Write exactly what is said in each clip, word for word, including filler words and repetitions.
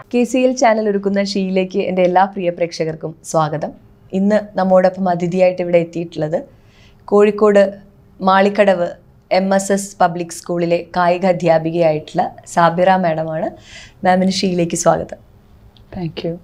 K C L channel ഒരുക്കുന്ന ഷീയിലേക്ക് എൻ്റെ എല്ലാ പ്രിയ പ്രേക്ഷകർക്കും സ്വാഗതം. ഇന്ന് നമ്മോടൊപ്പം അതിഥിയായിട്ട് ഇവിടെ എത്തിയിട്ടുള്ളത് Kozhikode Malikkadavu M S S public സ്കൂളിലെ കായിക അധ്യാപികയായിട്ടുള്ള സാബിറ മാഡമാണ്. മാമിന് ഷീയിലേക്ക് സ്വാഗതം. Thank you.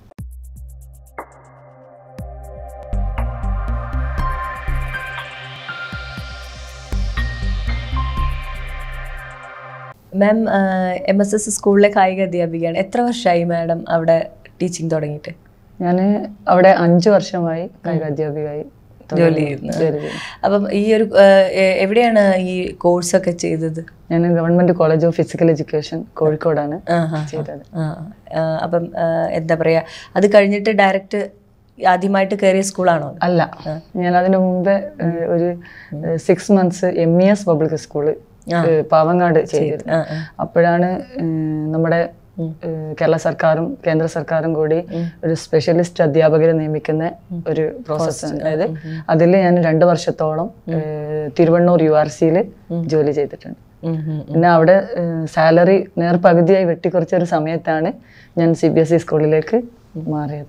Ma'am M S S സ്കൂളിലെ കായിക അധ്യാപികയാണ്. എത്ര വർഷമായി മാഡം അവിടെ ടീച്ചിങ് തുടങ്ങിയിട്ട്? ഞാൻ അവിടെ അഞ്ച് വർഷമായി കായിക അധ്യാപികയായി ജോലി ചെയ്യുന്നത്. അപ്പം ഈ ഒരു എവിടെയാണ് ഈ കോഴ്സൊക്കെ ചെയ്തത്? ഞാൻ government college of physical education കോഴിക്കോടാണ് ചെയ്തത്. അപ്പം എന്താ പറയാ, അത് കഴിഞ്ഞിട്ട് ഡയറക്റ്റ് ആദ്യമായിട്ട് കയറിയ സ്കൂളാണോ? അല്ല, ഞാൻ അതിനു മുമ്പേ ഒരു six months M E S public school Pavangad ചെയ്തിരുന്നു. അപ്പോഴാണ് നമ്മുടെ കേരള സർക്കാരും കേന്ദ്ര സർക്കാരും കൂടി ഒരു സ്പെഷ്യലിസ്റ്റ് അധ്യാപകരെ നിയമിക്കുന്ന ഒരു പ്രോസസ്സ്. അതായത് അതിൽ ഞാൻ രണ്ടു വർഷത്തോളം തിരുവണ്ണൂർ യു ആർ സിയിൽ ജോലി ചെയ്തിട്ടുണ്ട്. പിന്നെ അവിടെ സാലറി നേർപകുതിയായി വെട്ടിക്കുറച്ച ഒരു സമയത്താണ് ഞാൻ സി ബി എസ് ഇ സ്കൂളിലേക്ക് മാറിയത്.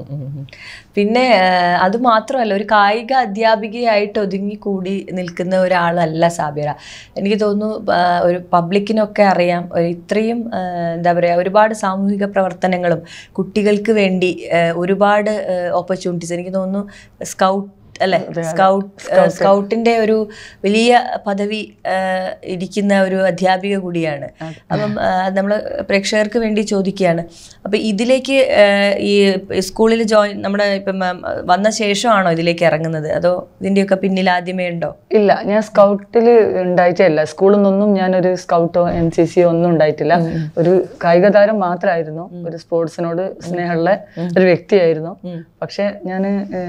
പിന്നെ അത് മാത്രമല്ല, ഒരു കായിക അധ്യാപികയായിട്ട് ഒതുങ്ങി കൂടി നിൽക്കുന്ന ഒരാളല്ല സാബിറ. എനിക്ക് തോന്നുന്നു ഒരു പബ്ലിക്കിനൊക്കെ അറിയാം, ഒരു ഇത്രയും എന്താ പറയുക, ഒരുപാട് സാമൂഹിക പ്രവർത്തനങ്ങളും കുട്ടികൾക്ക് വേണ്ടി ഒരുപാട് ഓപ്പർച്യൂണിറ്റീസ്. എനിക്ക് തോന്നുന്നു സ്കൗട്ട് അല്ലെ, സ്കൗട്ട് സ്കൗട്ടിന്റെ ഒരു വലിയ പദവി ഇരിക്കുന്ന ഒരു അധ്യാപിക കൂടിയാണ്. അപ്പം നമ്മൾ പ്രേക്ഷകർക്ക് വേണ്ടി ചോദിക്കുകയാണ്, അപ്പം ഇതിലേക്ക് ഈ സ്കൂളിൽ ജോയിൻ നമ്മുടെ ഇപ്പം വന്ന ശേഷമാണോ ഇതിലേക്ക് ഇറങ്ങുന്നത്, അതോ ഇതിന്റെയൊക്കെ പിന്നിൽ ആദ്യമേ ഉണ്ടോ? ഇല്ല, ഞാൻ സ്കൗട്ടിൽ ഉണ്ടായിട്ടില്ല. സ്കൂളിൽ നിന്നൊന്നും ഞാനൊരു സ്കൗട്ടോ എൻ സി സിയോ ഒന്നും ഉണ്ടായിട്ടില്ല. ഒരു കായിക താരം മാത്രമായിരുന്നു. ഒരു സ്പോർട്സിനോട് സ്നേഹമുള്ള ഒരു വ്യക്തിയായിരുന്നു. പക്ഷെ ഞാൻ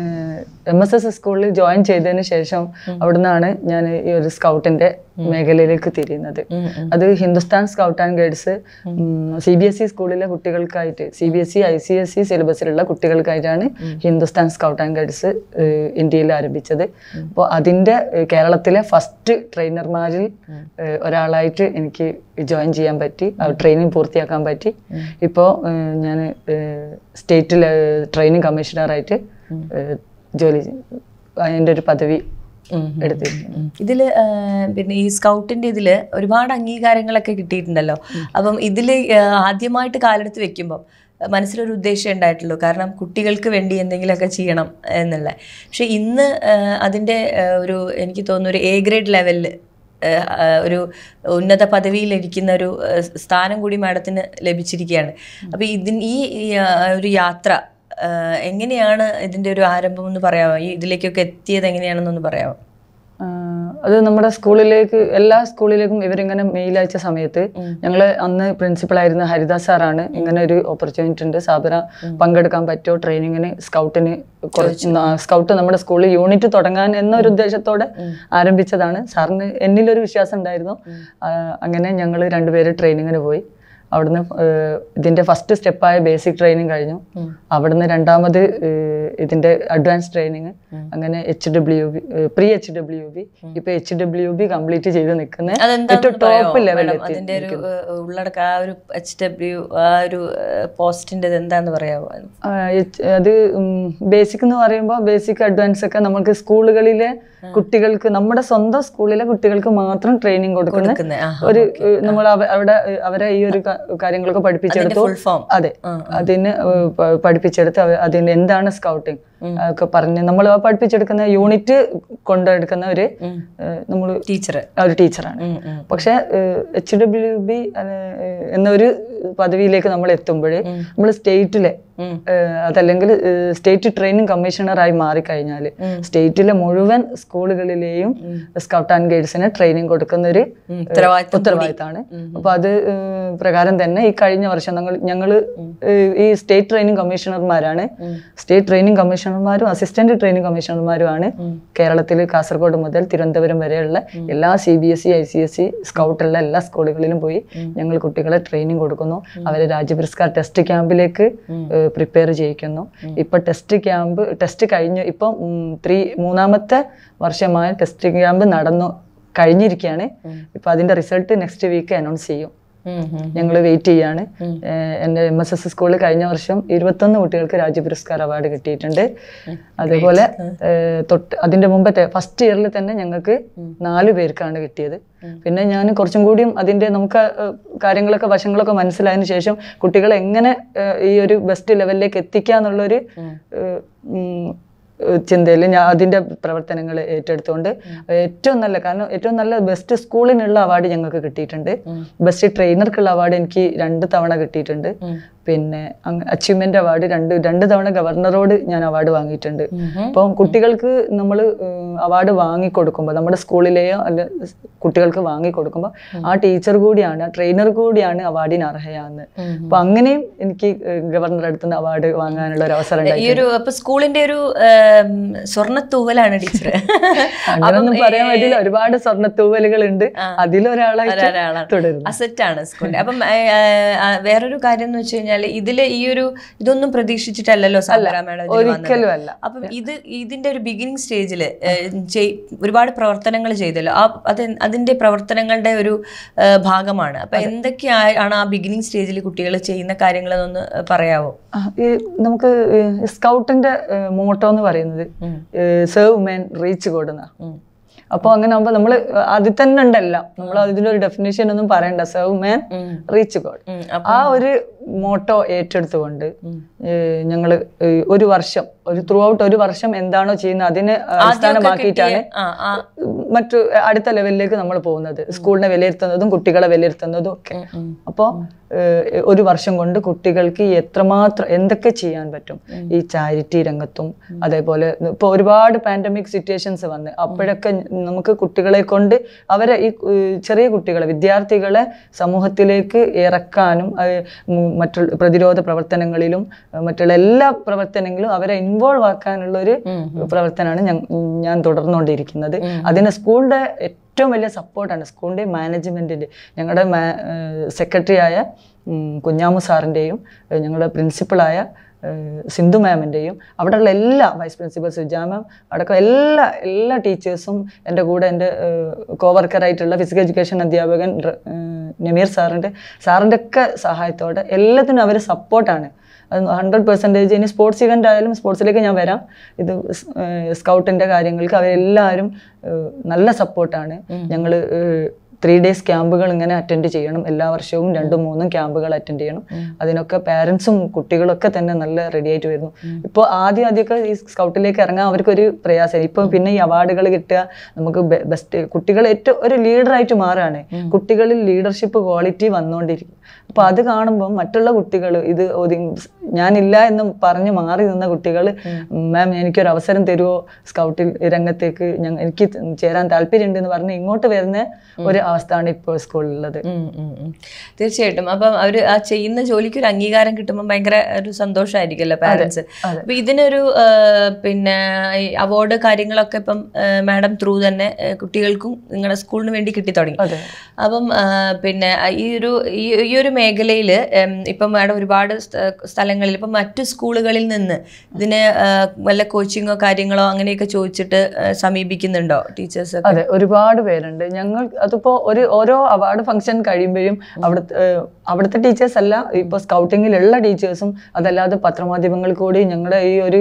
എം എസ് എസ് സ്കൂളിൽ ജോയിൻ ചെയ്തതിന് ശേഷം അവിടുന്നാണ് ഞാൻ ഈ ഒരു സ്കൗട്ടിന്റെ മേഖലയിലേക്ക് തിരിയുന്നത്. അത് Hindustan scout and guides C B S E സ്കൂളിലെ കുട്ടികൾക്കായിട്ട്, C B S E I C S E സിലബസിലുള്ള കുട്ടികൾക്കായിട്ടാണ് ഹിന്ദുസ്ഥാൻ സ്കൗട്ട് ആൻഡ് ഗൈഡ്സ് ഇന്ത്യയിൽ ആരംഭിച്ചത്. അപ്പോൾ അതിന്റെ കേരളത്തിലെ ഫസ്റ്റ് ട്രെയിനർമാരിൽ ഒരാളായിട്ട് എനിക്ക് ജോയിൻ ചെയ്യാൻ പറ്റി, ട്രെയിനിങ് പൂർത്തിയാക്കാൻ പറ്റി. ഇപ്പോൾ ഞാൻ സ്റ്റേറ്റ് ട്രെയിനിങ് കമ്മീഷണറായിട്ട് ജോലി, അതിൻ്റെ ഒരു പദവി എടുത്തിരിക്കുന്നു. ഇതിൽ പിന്നെ ഈ സ്കൗട്ടിൻ്റെ ഇതിൽ ഒരുപാട് അംഗീകാരങ്ങളൊക്കെ കിട്ടിയിട്ടുണ്ടല്ലോ. അപ്പം ഇതിൽ ആദ്യമായിട്ട് കാലെടുത്ത് വെക്കുമ്പം മനസ്സിലൊരു ഉദ്ദേശം ഉണ്ടായിട്ടുള്ളൂ, കാരണം കുട്ടികൾക്ക് വേണ്ടി എന്തെങ്കിലുമൊക്കെ ചെയ്യണം എന്നുള്ള. പക്ഷെ ഇന്ന് അതിൻ്റെ ഒരു എനിക്ക് തോന്നുന്നു ഒരു എ ഗ്രേഡ് ലെവലിൽ ഒരു ഉന്നത പദവിയിലിരിക്കുന്ന ഒരു സ്ഥാനം കൂടി മാഡത്തിന് ലഭിച്ചിരിക്കുകയാണ്. അപ്പോൾ ഇതിന് ഈ ഒരു യാത്ര എങ്ങനെയാണ്, ഇതിൻ്റെ ഒരു ആരംഭം എന്ന് പറയാമോ? ഈ ഇതിലേക്കൊക്കെ എത്തിയത് എങ്ങനെയാണെന്നൊന്ന് പറയാമോ? അത് നമ്മുടെ സ്കൂളിലേക്ക്, എല്ലാ സ്കൂളിലേക്കും ഇവരിങ്ങനെ മെയിൽ അയച്ച സമയത്ത് ഞങ്ങൾ അന്ന് പ്രിൻസിപ്പളായിരുന്ന ഹരിദാസ് സാറാണ് ഇങ്ങനെ ഒരു ഓപ്പർച്യൂണിറ്റി ഉണ്ട്, സാബിറ പങ്കെടുക്കാൻ പറ്റുമോ ട്രെയിനിങ്ങിന്, സ്കൗട്ടിന് കുറച്ച് സ്കൗട്ട് നമ്മുടെ സ്കൂളിൽ യൂണിറ്റ് തുടങ്ങാൻ എന്നൊരു ഉദ്ദേശത്തോടെ ആരംഭിച്ചതാണ്. സാറിന് എന്നിലൊരു വിശ്വാസം ഉണ്ടായിരുന്നു. അങ്ങനെ ഞങ്ങൾ രണ്ടുപേര് ട്രെയിനിങ്ങിന് പോയി. അവിടുന്ന് ഇതിന്റെ ഫസ്റ്റ് സ്റ്റെപ്പായ ബേസിക് ട്രെയിനിങ് കഴിഞ്ഞു. അവിടുന്ന് രണ്ടാമത് ഇതിന്റെ അഡ്വാൻസ് ട്രെയിനിങ്, അങ്ങനെ H W B, pre H W B, ഇപ്പൊ എച്ച് ഡബ്ല്യു ബി കംപ്ലീറ്റ് ചെയ്ത് നിൽക്കുന്ന ഏറ്റവും ടോപ്പ് ലെവലിൽ. അത് ബേസിക് എന്ന് പറയുമ്പോൾ ബേസിക് അഡ്വാൻസ് ഒക്കെ നമുക്ക് സ്കൂളുകളിലെ കുട്ടികൾക്ക്, നമ്മുടെ സ്വന്തം സ്കൂളിലെ കുട്ടികൾക്ക് മാത്രം ട്രെയിനിങ് കൊടുക്കുന്ന ഒരു, നമ്മൾ അവിടെ അവരെ ഈ ഒരു കാര്യങ്ങളൊക്കെ പഠിപ്പിച്ചെടുത്തു. അതെ, അതിന് പഠിപ്പിച്ചെടുത്ത് അതിന് എന്താണ് സ്കൗട്ടിങ് ഒക്കെ പറഞ്ഞ് നമ്മൾ പഠിപ്പിച്ചെടുക്കുന്ന യൂണിറ്റ് കൊണ്ടെടുക്കുന്ന ഒരു നമ്മൾ ടീച്ചർ ഒരു ടീച്ചറാണ്. പക്ഷെ എച്ച് ഡബ്ല്യു ബി എന്നൊരു പദവിയിലേക്ക് നമ്മൾ എത്തുമ്പോഴേ നമ്മൾ സ്റ്റേറ്റിലെ അതല്ലെങ്കിൽ സ്റ്റേറ്റ് ട്രെയിനിങ് കമ്മീഷണറായി മാറിക്കഴിഞ്ഞാൽ സ്റ്റേറ്റിലെ മുഴുവൻ സ്കൂളുകളിലെയും സ്കൗട്ട് ആൻഡ് ഗൈഡ്സിന് ട്രെയിനിങ് കൊടുക്കുന്ന ഒരു ഉത്തരവാദിത്തമാണ്. അപ്പൊ അത് പ്രകാരം തന്നെ ഈ കഴിഞ്ഞ വർഷം ഞങ്ങൾ ഞങ്ങൾ ഈ സ്റ്റേറ്റ് ട്രെയിനിങ് കമ്മീഷണർമാരാണ് സ്റ്റേറ്റ് ട്രെയിനിങ് കമ്മീഷണർമാരും അസിസ്റ്റന്റ് ട്രെയിനിങ് കമ്മീഷണർമാരുമാണ് കേരളത്തിൽ കാസർഗോഡ് മുതൽ തിരുവനന്തപുരം വരെയുള്ള എല്ലാ C B S E I C S E സ്കൗട്ടുള്ള എല്ലാ സ്കൂളുകളിലും പോയി ഞങ്ങൾ കുട്ടികളെ ട്രെയിനിങ് കൊടുക്കുന്നു. അവരെ രാജ്യപുരസ്കാർ ടെസ്റ്റ് ക്യാമ്പിലേക്ക് പ്രിപ്പയർ ചെയ്യിക്കുന്നു. ഇപ്പൊ ടെസ്റ്റ് ക്യാമ്പ് ടെസ്റ്റ് കഴിഞ്ഞു, ഇപ്പം ത്രീ മൂന്നാമത്തെ വർഷമായ ടെസ്റ്റ് ക്യാമ്പ് നടന്നു കഴിഞ്ഞിരിക്കുകയാണ്. ഇപ്പൊ അതിന്റെ റിസൾട്ട് നെക്സ്റ്റ് വീക്ക് അനൗൺസ് ചെയ്യും. ഞങ്ങൾ വെയിറ്റ് ചെയ്യാണ്. എൻ്റെ എം എസ് എസ് സ്കൂളിൽ കഴിഞ്ഞ വർഷം ഇരുപത്തൊന്ന് കുട്ടികൾക്ക് രാജ്യ പുരസ്കാർ അവാർഡ് കിട്ടിയിട്ടുണ്ട്. അതേപോലെ തൊട്ട് അതിന്റെ മുമ്പത്തെ ഫസ്റ്റ് ഇയറിൽ തന്നെ ഞങ്ങൾക്ക് നാലു പേർക്കാണ് കിട്ടിയത്. പിന്നെ ഞാൻ കുറച്ചും കൂടിയും അതിന്റെ നമുക്ക് കാര്യങ്ങളൊക്കെ വശങ്ങളൊക്കെ മനസ്സിലായതിനു ശേഷം കുട്ടികളെ എങ്ങനെ ഈ ഒരു ബെസ്റ്റ് ലെവലിലേക്ക് എത്തിക്കാന്നുള്ളൊരു ചിന്തയിൽ ഞാൻ അതിൻ്റെ പ്രവർത്തനങ്ങൾ ഏറ്റെടുത്തുകൊണ്ട് ഏറ്റവും നല്ല കാരണം ഏറ്റവും നല്ല ബെസ്റ്റ് സ്കൂളിനുള്ള അവാർഡ് ഞങ്ങൾക്ക് കിട്ടിയിട്ടുണ്ട്. ബെസ്റ്റ് ട്രെയിനർക്കുള്ള അവാർഡ് എനിക്ക് രണ്ട് തവണ കിട്ടിയിട്ടുണ്ട്. പിന്നെ അച്ചീവ്മെന്റ് അവാർഡ് രണ്ട് രണ്ട് തവണ ഗവർണറോട് ഞാൻ അവാർഡ് വാങ്ങിയിട്ടുണ്ട്. അപ്പം കുട്ടികൾക്ക് നമ്മൾ അവാർഡ് വാങ്ങിക്കൊടുക്കുമ്പോൾ നമ്മുടെ സ്കൂളിലെയോ അല്ല കുട്ടികൾക്ക് വാങ്ങിക്കൊടുക്കുമ്പോൾ ആ ടീച്ചർ കൂടിയാണ് ആ ട്രെയിനർ കൂടിയാണ് അവാർഡിന് അർഹയാന്ന്. അപ്പൊ അങ്ങനെയും എനിക്ക് ഗവർണറുടെ അടുത്ത് നിന്ന് അവാർഡ് വാങ്ങാനുള്ള ഒരു അവസരം ഈ ഒരു അപ്പൊ സ്കൂളിന്റെ ഒരു സ്വർണ്ണത്തൂവലാണ് ടീച്ചർ. അങ്ങനൊന്നും പറയാൻ പറ്റില്ല, ഒരുപാട് സ്വർണ്ണത്തൂവലുകൾ ഉണ്ട്. അതിലൊരാളായിട്ട് തുടരുന്നു അസറ്റാണ് സ്കൂളിന്റെ. അപ്പം വേറൊരു കാര്യം എന്ന് വെച്ച് കഴിഞ്ഞാൽ ഇതില് ഈ ഒരു ഇതൊന്നും പ്രതീക്ഷിച്ചിട്ടല്ലോ സാബിറ മാഡം ഒരിക്കലും അല്ല. അപ്പം ഇത് ഇതിന്റെ ഒരു ബിഗിനിങ് സ്റ്റേജില് ഒരുപാട് പ്രവർത്തനങ്ങൾ ചെയ്തല്ലോ. ആ അത് അതിന്റെ പ്രവർത്തനങ്ങളുടെ ഒരു ഭാഗമാണ്. അപ്പൊ എന്തൊക്കെയാണ് ആ ബിഗിനിങ് സ്റ്റേജിൽ കുട്ടികൾ ചെയ്യുന്ന കാര്യങ്ങൾ എന്നൊന്ന് പറയാവോ? നമുക്ക് സ്കൗട്ടിന്റെ മോട്ടോ എന്ന് പറയുന്നത് സെർവ് മെൻ റീച്ച് ഗോഡ് എന്നാ. അപ്പോൾ അങ്ങനെ ആകുമ്പോൾ നമ്മൾ അതിൽ തന്നെ ഉണ്ടല്ലോ, നമ്മൾ അതിലൊരു ഡെഫിനേഷൻ ഒന്നും പറയണ്ട. സെർവ് മാൻ റീച്ച് ഗോഡ്, ആ ഒരു മോട്ടോ ഏറ്റെടുത്തുകൊണ്ട് ഞങ്ങൾ ഒരു വർഷം ഒരു ത്രൂ ഔട്ട് ഒരു വർഷം എന്താണോ ചെയ്യുന്നത് അതിനെ അടിസ്ഥാനമാക്കിയിട്ടാണ് മറ്റു അടുത്ത ലെവലിലേക്ക് നമ്മൾ പോകുന്നത്. സ്കൂളിനെ വിലയിരുത്തുന്നതും കുട്ടികളെ വിലയിരുത്തുന്നതും ഒക്കെ. അപ്പോൾ ഒരു വർഷം കൊണ്ട് കുട്ടികൾക്ക് എത്രമാത്രം എന്തൊക്കെ ചെയ്യാൻ പറ്റും ഈ ചാരിറ്റി രംഗത്തും. അതേപോലെ ഇപ്പോൾ ഒരുപാട് പാൻഡമിക് സിറ്റുവേഷൻസ് വന്ന് അപ്പോഴൊക്കെ നമുക്ക് കുട്ടികളെ കൊണ്ട് അവരെ ഈ ചെറിയ കുട്ടികളെ വിദ്യാർത്ഥികളെ സമൂഹത്തിലേക്ക് ഇറക്കാനും മറ്റുള്ള പ്രതിരോധ പ്രവർത്തനങ്ങളിലും മറ്റുള്ള എല്ലാ പ്രവർത്തനങ്ങളിലും അവരെ ഇൻവോൾവ് ആക്കാനുള്ള ഒരു പ്രവർത്തനമാണ് ഞാൻ ഞാൻ തുടർന്നുകൊണ്ടിരിക്കുന്നത്. അതിന് സ്കൂളിന്റെ ഏറ്റവും വലിയ സപ്പോർട്ടാണ് സ്കൂളിന്റെ മാനേജ്മെന്റിന്റെ, ഞങ്ങളുടെ സെക്രട്ടറി ആയ കുഞ്ഞാമു സാറിൻ്റെയും ഞങ്ങളുടെ പ്രിൻസിപ്പളായ സിന്ധു മാമിൻ്റെയും അവിടെയുള്ള എല്ലാ വൈസ് പ്രിൻസിപ്പൽ സുജാ മാം അടക്കം എല്ലാ എല്ലാ ടീച്ചേഴ്സും എൻ്റെ കൂടെ എൻ്റെ കോവർക്കറായിട്ടുള്ള ഫിസിക്കൽ എഡ്യൂക്കേഷൻ അധ്യാപകൻ നമീർ സാറിൻ്റെ സാറിൻ്റെ ഒക്കെ സഹായത്തോടെ എല്ലാത്തിനും അവർ സപ്പോർട്ടാണ്. അത് ഹൺഡ്രഡ് പെർസെൻറ്റേജ്. ഇനി സ്പോർട്സ് ഇവൻ്റ് ആയാലും സ്പോർട്സിലേക്ക് ഞാൻ വരാം. ഇത് സ്കൗട്ടിൻ്റെ കാര്യങ്ങൾക്ക് അവരെല്ലാവരും നല്ല സപ്പോർട്ടാണ്. ഞങ്ങൾ ത്രീ ഡേയ്സ് ക്യാമ്പുകൾ ഇങ്ങനെ അറ്റൻഡ് ചെയ്യണം. എല്ലാ വർഷവും രണ്ടും മൂന്നും ക്യാമ്പുകൾ അറ്റൻഡ് ചെയ്യണം. അതിനൊക്കെ പാരൻസും കുട്ടികളൊക്കെ തന്നെ നല്ല റെഡി ആയിട്ട് വരുന്നു. ഇപ്പോൾ ആദ്യം ആദ്യമൊക്കെ ഈ സ്കൗട്ടിലേക്ക് ഇറങ്ങാൻ അവർക്കൊരു പ്രയാസം. ഇപ്പോൾ പിന്നെ ഈ അവാർഡുകൾ കിട്ടുക, നമുക്ക് ബെസ്റ്റ് കുട്ടികൾ ഏറ്റവും ഒരു ലീഡറായിട്ട് മാറുകയാണ്. കുട്ടികളിൽ ലീഡർഷിപ്പ് ക്വാളിറ്റി വന്നുകൊണ്ടിരിക്കും. അപ്പോൾ അത് കാണുമ്പോൾ മറ്റുള്ള കുട്ടികൾ ഇത് ഞാനില്ല എന്ന് പറഞ്ഞ് മാറി നിന്ന കുട്ടികൾ മാം എനിക്കൊരു അവസരം തരുമോ സ്കൗട്ടിൽ രംഗത്തേക്ക്, ഞങ്ങൾ എനിക്ക് ചേരാൻ താല്പര്യമുണ്ട് എന്ന് പറഞ്ഞ് ഇങ്ങോട്ട് വരുന്ന ഒരു അവസ്ഥയാണ് ഇപ്പോൾ സ്കൂളിലുള്ളത്. തീർച്ചയായിട്ടും. അപ്പം അവർ ആ ചെയ്യുന്ന ജോലിക്ക് ഒരു അംഗീകാരം കിട്ടുമ്പോൾ ഭയങ്കര ഒരു സന്തോഷമായിരിക്കുമല്ലോ പാരൻസ്. അപ്പൊ ഇതിനൊരു പിന്നെ അവാർഡ് കാര്യങ്ങളൊക്കെ ഇപ്പം മാഡം ത്രൂ തന്നെ കുട്ടികൾക്കും നിങ്ങളുടെ സ്കൂളിന് വേണ്ടി കിട്ടി തുടങ്ങി. അപ്പം പിന്നെ ഈ ഒരു ഈ ഒരു മേഖലയിൽ ഇപ്പം മാഡം ഒരുപാട് സ്ഥലങ്ങളിൽ ഇപ്പം മറ്റു സ്കൂളുകളിൽ നിന്ന് ഇതിന് വല്ല കോച്ചിങ്ങോ കാര്യങ്ങളോ അങ്ങനെയൊക്കെ ചോദിച്ചിട്ട് സമീപിക്കുന്നുണ്ടോ ടീച്ചേഴ്സ്? അതെ, ഒരുപാട് പേരുണ്ട്. ഞങ്ങൾ അതിപ്പോ ഒരു ഓരോ അവാർഡ് ഫംഗ്ഷൻ കഴിയുമ്പോഴും അവിടുത്തെ അവിടുത്തെ ടീച്ചേഴ്സ് അല്ല, ഇപ്പൊ സ്കൗട്ടിങ്ങിലുള്ള ടീച്ചേഴ്സും അതല്ലാതെ പത്രമാധ്യമങ്ങൾ കൂടി ഞങ്ങളുടെ ഈ ഒരു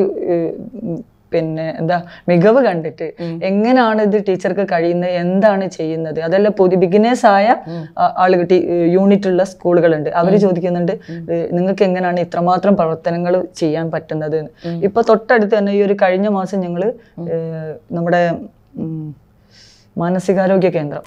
പിന്നെ എന്താ മികവ് കണ്ടിട്ട് എങ്ങനെയാണ് ഇത് ടീച്ചർക്ക് കഴിയുന്നത്, എന്താണ് ചെയ്യുന്നത്, അതെല്ലാം പുതിയ ബിഗിനേഴ്സ് ആയ ആളുകൾ യൂണിറ്റ് ഉള്ള സ്കൂളുകളുണ്ട്. അവര് ചോദിക്കുന്നുണ്ട് നിങ്ങൾക്ക് എങ്ങനെയാണ് ഇത്രമാത്രം പ്രവർത്തനങ്ങൾ ചെയ്യാൻ പറ്റുന്നത്. ഇപ്പൊ തൊട്ടടുത്ത് തന്നെ ഈ ഒരു കഴിഞ്ഞ മാസം ഞങ്ങള് നമ്മുടെ മാനസികാരോഗ്യ കേന്ദ്രം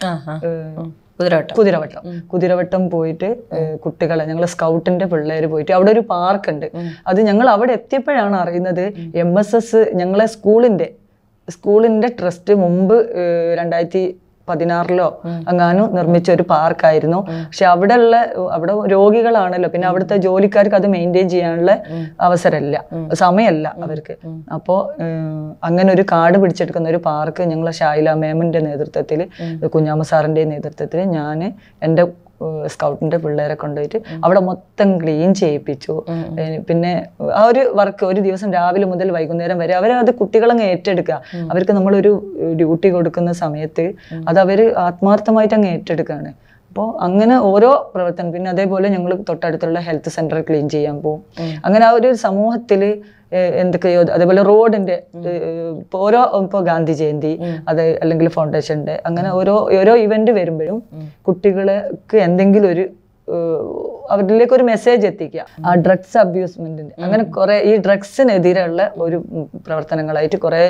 കുതിരവട്ടം കുതിരവട്ടം പോയിട്ട് കുട്ടികളെ ഞങ്ങൾ സ്കൗട്ടിന്റെ പിള്ളേര് പോയിട്ട് അവിടെ ഒരു പാർക്ക് ഉണ്ട്. അത് ഞങ്ങൾ അവിടെ എത്തിയപ്പോഴാണ് അറിയുന്നത് എം എസ് എസ് ഞങ്ങളെ സ്കൂളിന്റെ സ്കൂളിന്റെ ട്രസ്റ്റ് മുമ്പ് രണ്ടായിരത്തി പതിനാറിലോ അങ്ങാനും നിർമ്മിച്ച ഒരു പാർക്കായിരുന്നു. പക്ഷെ അവിടെ ഉള്ള അവിടെ രോഗികളാണല്ലോ, പിന്നെ അവിടുത്തെ ജോലിക്കാർക്ക് അത് മെയിൻറ്റെയിൻ ചെയ്യാനുള്ള അവസരമില്ല, സമയമല്ല അവർക്ക്. അപ്പോൾ അങ്ങനെ ഒരു കാട് പിടിച്ചെടുക്കുന്ന ഒരു പാർക്ക് ഞങ്ങളെ ഷായില മേമിന്റെ നേതൃത്വത്തിൽ കുഞ്ഞാമ സാറിന്റെ നേതൃത്വത്തിൽ ഞാൻ എൻ്റെ സ്കൗട്ടിന്റെ പിള്ളേരെ കൊണ്ടുപോയിട്ട് അവിടെ മൊത്തം ക്ലീൻ ചെയ്യിപ്പിച്ചു. പിന്നെ ആ ഒരു വർക്ക് ഒരു ദിവസം രാവിലെ മുതൽ വൈകുന്നേരം വരെ അവരത് കുട്ടികളങ്ങ് ഏറ്റെടുക്കുക. അവർക്ക് നമ്മളൊരു ഡ്യൂട്ടി കൊടുക്കുന്ന സമയത്ത് അത് അവർ ആത്മാർത്ഥമായിട്ട് അങ്ങ് ഏറ്റെടുക്കുകയാണ്. അപ്പോൾ അങ്ങനെ ഓരോ പ്രവർത്തനം. പിന്നെ അതേപോലെ ഞങ്ങൾ തൊട്ടടുത്തുള്ള ഹെൽത്ത് സെന്റർ ക്ലീൻ ചെയ്യാൻ പോകും. അങ്ങനെ ആ ഒരു സമൂഹത്തിൽ എന്തൊക്കെയോ, അതേപോലെ റോഡിന്റെ ഇപ്പോൾ ഓരോ ഇപ്പോൾ ഗാന്ധി ജയന്തി അത് അല്ലെങ്കിൽ ഫൗണ്ടേഷൻ ഡേ, അങ്ങനെ ഓരോ ഓരോ ഇവന്റ് വരുമ്പോഴും കുട്ടികൾക്ക് എന്തെങ്കിലും ഒരു അവരിലേക്ക് ഒരു മെസ്സേജ് എത്തിക്കുക. ആ ഡ്രഗ്സ് അബ്യൂസ്മെന്റിന്റെ അങ്ങനെ കുറെ ഈ ഡ്രഗ്സിനെതിരെയുള്ള ഒരു പ്രവർത്തനങ്ങളായിട്ട് കുറെ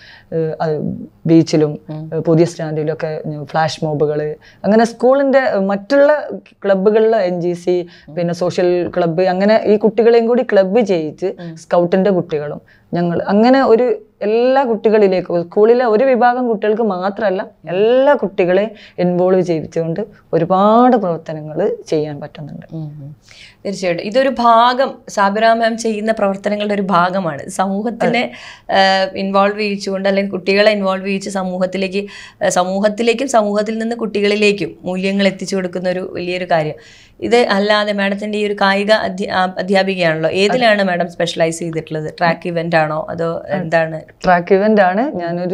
ബീച്ചിലും പുതിയ സ്റ്റാൻഡിലും ഒക്കെ ഫ്ലാഷ് മോബുകൾ, അങ്ങനെ സ്കൂളിന്റെ മറ്റുള്ള ക്ലബുകളിലെ എൻ ജി സി പിന്നെ സോഷ്യൽ ക്ലബ്ബ്, അങ്ങനെ ഈ കുട്ടികളെയും കൂടി ക്ലബ്ബ് ചെയ്യിച്ച് സ്കൗട്ടിന്റെ കുട്ടികളും ഞങ്ങൾ അങ്ങനെ ഒരു എല്ലാ കുട്ടികളിലേക്കും, സ്കൂളിലെ ഒരു വിഭാഗം കുട്ടികൾക്ക് മാത്രമല്ല എല്ലാ കുട്ടികളെ ഇൻവോൾവ് ചെയ്യിച്ചുകൊണ്ട് ഒരുപാട് പ്രവർത്തനങ്ങൾ ചെയ്യാൻ പറ്റുന്നുണ്ട്. തീർച്ചയായിട്ടും ഇതൊരു ഭാഗം, സാബിറ മാം ചെയ്യുന്ന പ്രവർത്തനങ്ങളുടെ ഒരു ഭാഗമാണ്. സമൂഹത്തിനെ ഇൻവോൾവ് ചെയ്യിച്ചുകൊണ്ട് അല്ലെങ്കിൽ കുട്ടികളെ ഇൻവോൾവ് ചെയ്യിച്ച് സമൂഹത്തിലേക്ക് സമൂഹത്തിലേക്കും സമൂഹത്തിൽ നിന്ന് കുട്ടികളിലേക്കും മൂല്യങ്ങൾ എത്തിച്ചു കൊടുക്കുന്ന ഒരു വലിയൊരു കാര്യം. ഇത് അല്ലാതെ മാഡത്തിൻ്റെ ഈ ഒരു കായിക അധ്യാപികയാണല്ലോ, ഏതിലാണ് മാഡം സ്പെഷ്യലൈസ് ചെയ്തിട്ടുള്ളത്? ട്രാക്ക് ഇവന്റ് ആണോ അതോ എന്താണ്? ട്രാക്ക് ഇവന്റ് ആണ്. ഞാനൊരു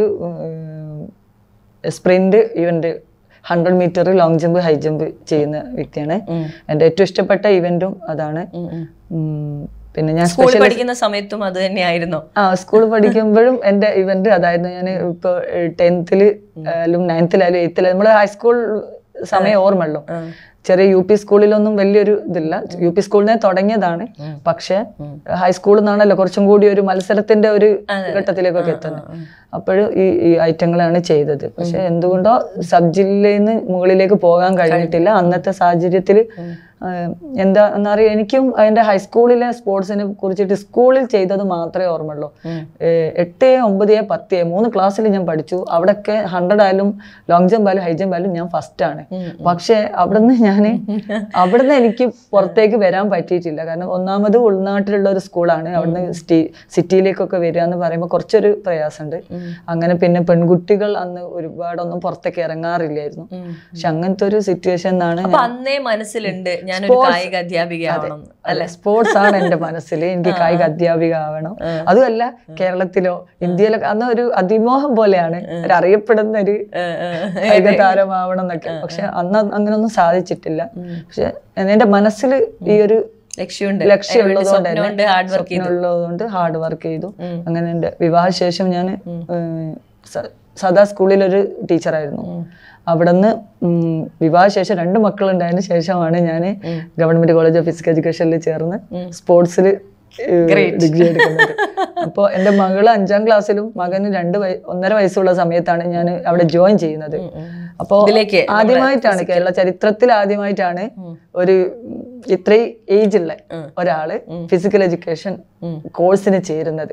sprint event hundred metre, long jump, high jump ചെയ്യുന്ന വ്യക്തിയാണ്. എൻ്റെ ഏറ്റവും ഇഷ്ടപ്പെട്ട ഇവന്റും അതാണ്. പിന്നെ ഞാൻ സ്കൂളിൽ പഠിക്കുന്ന സമയത്തും അത് തന്നെയായിരുന്നു. ആ സ്കൂൾ പഠിക്കുമ്പോഴും എൻ്റെ ഇവന്റ് അതായിരുന്നു. ഞാൻ ഇപ്പോൾ ടെൻത്തിലും നയൻത്തിലായാലും എയ്ത്തിലായാലും നമ്മൾ ഹൈസ്കൂൾ സമയം ഓർമ്മയുള്ളൂ. ചെറിയ യു പി സ്കൂളിലൊന്നും വലിയൊരു ഇതില്ല, യു പി സ്കൂളിനെ തുടങ്ങിയതാണ്. പക്ഷെ ഹൈസ്കൂളിൽ നിന്നാണല്ലോ കുറച്ചും കൂടി ഒരു മത്സരത്തിന്റെ ഒരു ഘട്ടത്തിലേക്കൊക്കെ എത്തുന്നത്. അപ്പോഴും ഈ ഈ ഐറ്റങ്ങളാണ് ചെയ്തത്. പക്ഷെ എന്തുകൊണ്ടോ സബ് ജില്ലയിൽ നിന്ന് മുകളിലേക്ക് പോകാൻ കഴിഞ്ഞിട്ടില്ല. അന്നത്തെ സാഹചര്യത്തിൽ എന്താ എന്നറിയാം. എനിക്കും അതിന്റെ ഹൈസ്കൂളിലെ സ്പോർട്സിനെ കുറിച്ചിട്ട് സ്കൂളിൽ ചെയ്തത് മാത്രമേ ഓർമ്മയുള്ളൂ. എട്ട് ഒമ്പത് പത്ത് മൂന്ന് ക്ലാസ്സിൽ ഞാൻ പഠിച്ചു. അവിടെയൊക്കെ ഹൺഡ്രഡ് ആയാലും ലോങ് ജമ്പ് ആയാലും ഹൈ ജമ്പ് ആയാലും ഞാൻ ഫസ്റ്റ് ആണ്. പക്ഷെ അവിടുന്ന് ഞാൻ അവിടുന്ന് എനിക്ക് പുറത്തേക്ക് വരാൻ പറ്റിയിട്ടില്ല. കാരണം ഒന്നാമത് ഉൾനാട്ടിലുള്ള ഒരു സ്കൂളാണ്. അവിടുന്ന് സിറ്റിയിലേക്കൊക്കെ വരിക എന്ന് പറയുമ്പോൾ കുറച്ചൊരു പ്രയാസമുണ്ട്. അങ്ങനെ പിന്നെ പെൺകുട്ടികൾ അന്ന് ഒരുപാടൊന്നും പുറത്തേക്ക് ഇറങ്ങാറില്ലായിരുന്നു. പക്ഷെ അങ്ങനത്തെ ഒരു സിറ്റുവേഷൻ ആണ്. അന്നേ മനസ്സിലുണ്ട് ഞാനൊരു കായിക അധ്യാപിക ആവണം. അല്ലെ, സ്പോർട്സ് ആണ് എന്റെ മനസ്സിൽ, എനിക്ക് കായിക അധ്യാപിക ആവണം. അതുമല്ല കേരളത്തിലോ ഇന്ത്യയിലോ അന്ന് ഒരു അതിമോഹം പോലെയാണ് ഒരു അറിയപ്പെടുന്ന ഒരു കായിക താരമാവണം എന്നൊക്കെ. പക്ഷെ അന്ന് അങ്ങനൊന്നും സാധിച്ചിട്ടില്ല. പക്ഷെ എന്റെ മനസ്സിൽ ഈ ഒരു ലക്ഷ്യമുണ്ട് ലക്ഷ്യമുള്ളതുകൊണ്ട് ഹാർഡ് വർക്ക് ചെയ്തു. അങ്ങനെ എന്റെ വിവാഹശേഷം ഞാൻ സദാ സ്കൂളിലൊരു ടീച്ചറായിരുന്നു. അവിടെ നിന്ന് വിവാഹശേഷം രണ്ട് മക്കളുണ്ടായതിനു ശേഷമാണ് ഞാൻ ഗവൺമെന്റ് കോളേജ് ഓഫ് ഫിസിക്കൽ എഡ്യൂക്കേഷനിൽ ചേർന്ന് സ്പോർട്സിൽ ഡിഗ്രി എടുക്കുന്നത്. അപ്പോൾ എൻ്റെ മകള് അഞ്ചാം ക്ലാസ്സിലും മകന് രണ്ട് വയ ഒന്നര വയസ്സുള്ള സമയത്താണ് ഞാൻ അവിടെ ജോയിൻ ചെയ്യുന്നത്. അപ്പോൾ ആദ്യമായിട്ടാണ് കേരള ചരിത്രത്തിൽ ആദ്യമായിട്ടാണ് ഒരു ഇത്രയും ഏജ് ഉള്ള ഒരാള് ഫിസിക്കൽ എഡ്യൂക്കേഷൻ കോഴ്സിന് ചേരുന്നത്.